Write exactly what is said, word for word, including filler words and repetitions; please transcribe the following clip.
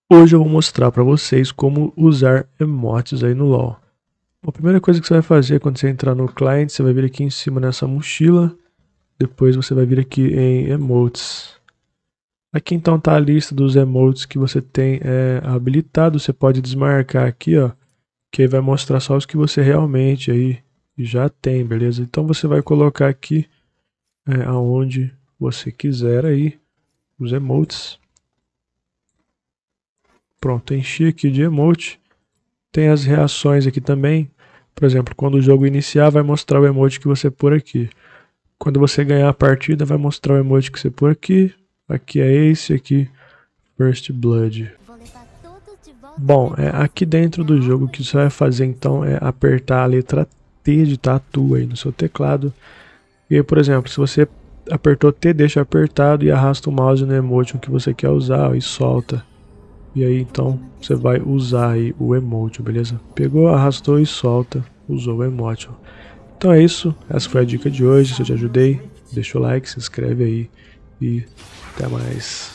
Hoje eu vou mostrar para vocês como usar emotes aí no LoL. A primeira coisa que você vai fazer quando você entrar no client, você vai vir aqui em cima nessa mochila, depois você vai vir aqui em emotes. Aqui então tá a lista dos emotes que você tem é, habilitado, você pode desmarcar aqui, ó, que aí vai mostrar só os que você realmente aí já tem, beleza? Então você vai colocar aqui é, aonde você quiser aí os emotes. Pronto, enchi aqui de emote. Tem as reações aqui também. Por exemplo, quando o jogo iniciar, vai mostrar o emote que você pôr aqui. Quando você ganhar a partida, vai mostrar o emote que você pôr aqui. Aqui é Ace, aqui First Blood. Bom, é, aqui dentro do jogo o que você vai fazer então é apertar a letra T de tatu aí no seu teclado. E aí, por exemplo, se você apertou T, deixa apertado e arrasta o mouse no emote que você quer usar ó, e solta. E aí então você vai usar aí o emote, beleza? Pegou, arrastou e solta, usou o emote. Então é isso, essa foi a dica de hoje, se eu te ajudei, deixa o like, se inscreve aí e até mais.